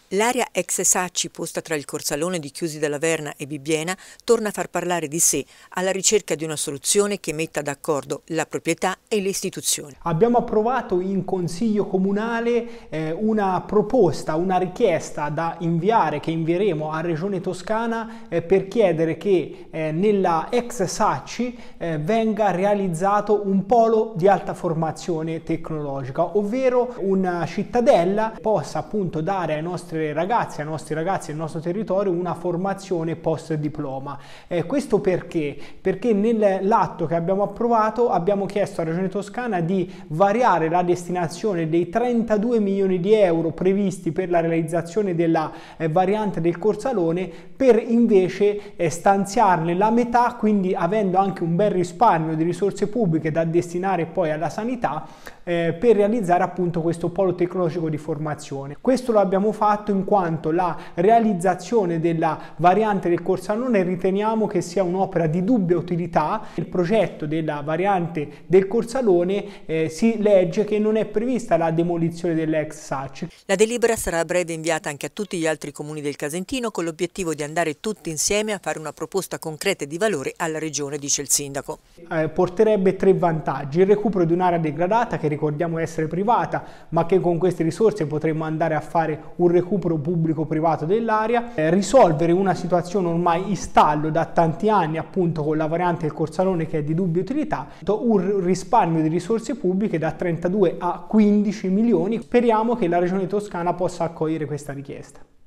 L'area ex Sacci, posta tra il Corsalone di Chiusi della Verna e Bibbiena, torna a far parlare di sé, alla ricerca di una soluzione che metta d'accordo la proprietà e le istituzioni. Abbiamo approvato in Consiglio Comunale una proposta, una richiesta da inviare, che invieremo a Regione Toscana per chiedere che nella ex Sacci venga realizzato un polo di alta formazione tecnologica, ovvero una cittadella possa appunto dare ai nostri ragazzi del nostro territorio una formazione post diploma. Questo perché? Perché nell'atto che abbiamo approvato abbiamo chiesto alla Regione Toscana di variare la destinazione dei 32 milioni di euro previsti per la realizzazione della variante del Corsalone per invece stanziarne la metà, quindi avendo anche un bel risparmio di risorse pubbliche da destinare poi alla sanità per realizzare appunto questo polo tecnologico di formazione. Questo lo abbiamo fatto in quanto la realizzazione della variante del Corsalone riteniamo che sia un'opera di dubbia utilità. Il progetto della variante del Corsalone si legge che non è prevista la demolizione dell'ex Sacci. La delibera sarà a breve inviata anche a tutti gli altri comuni del Casentino con l'obiettivo di andare tutti insieme a fare una proposta concreta e di valore alla Regione, dice il Sindaco. Porterebbe 3 vantaggi: il recupero di un'area degradata, che ricordiamo essere privata, ma che con queste risorse potremmo andare a fare un recupero pubblico-privato dell'area, risolvere una situazione ormai in stallo da tanti anni appunto con la variante del Corsalone che è di dubbia utilità, un risparmio di risorse pubbliche da 32 a 15 milioni. Speriamo che la Regione Toscana possa accogliere questa richiesta.